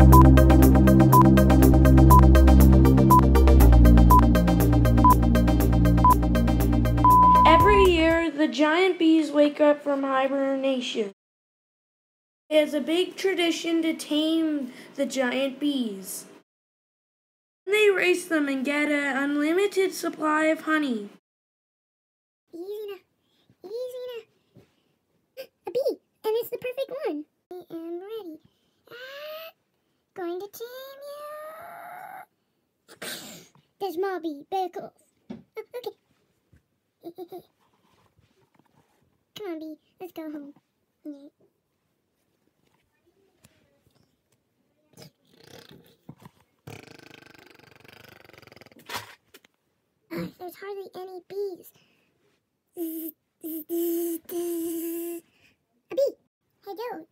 Every year, the giant bees wake up from hibernation. It's a big tradition to tame the giant bees. They race them and get an unlimited supply of honey. Easy now. A bee, and it's the perfect one. I am ready. Going to tame you. The small bee, back off. Okay. Come on, bee, let's go home. There's hardly any bees. A bee. Hello.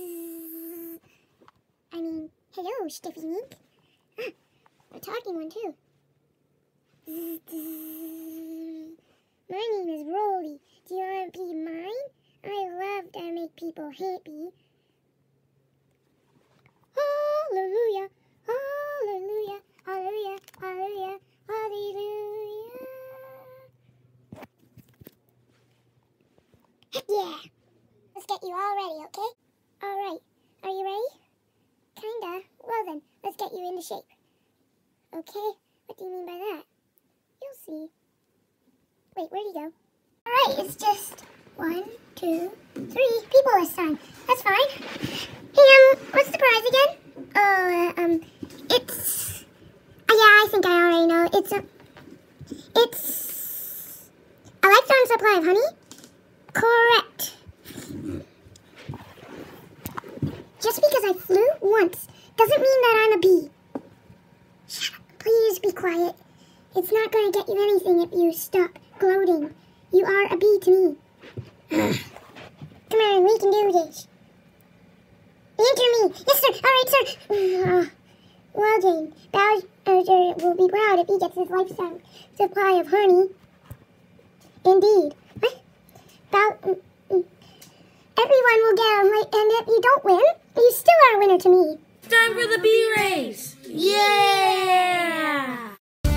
Hello, Stiffy Mink. A talking one, too. My name is Rolly. Do you want to be mine? I love to make people happy. Hallelujah. Hallelujah. Hallelujah. Hallelujah. Hallelujah. Yeah. Let's get you all ready, okay? All right. Are you ready? Kinda. Well then, let's get you into shape. Okay? What do you mean by that? You'll see. Wait, where'd he go? All right, it's just 1, 2, 3 people this time. That's fine. Hey, what's the prize again? It's... yeah, I think I already know. It's a lifetime supply of honey? Correct. Just because I flew once doesn't mean that I'm a bee. Shut up. Please be quiet. It's not going to get you anything if you stop gloating. You are a bee to me. Come on, we can do this. Enter me. Yes, sir. All right, sir. Well, Jane, Bowser will be proud if he gets his lifetime supply of honey. Indeed. What? Everyone will get them, and if you don't win, you still are a winner to me. Time for the bee race! Yeah!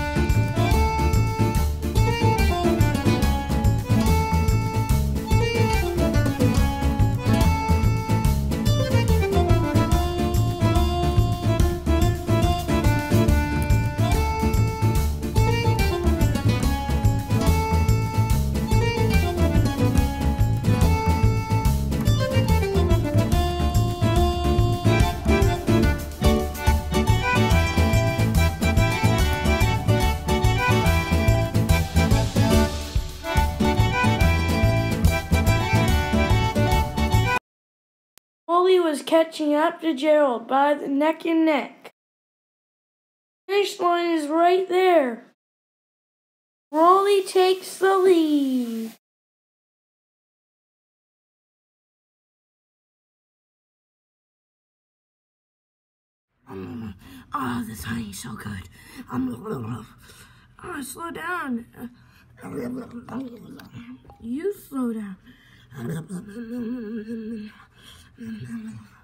Rolly was catching up to Gerald by the neck and neck. Finish line is right there. Rolly takes the lead. Oh, this honey's so good. Slow down. You slow down.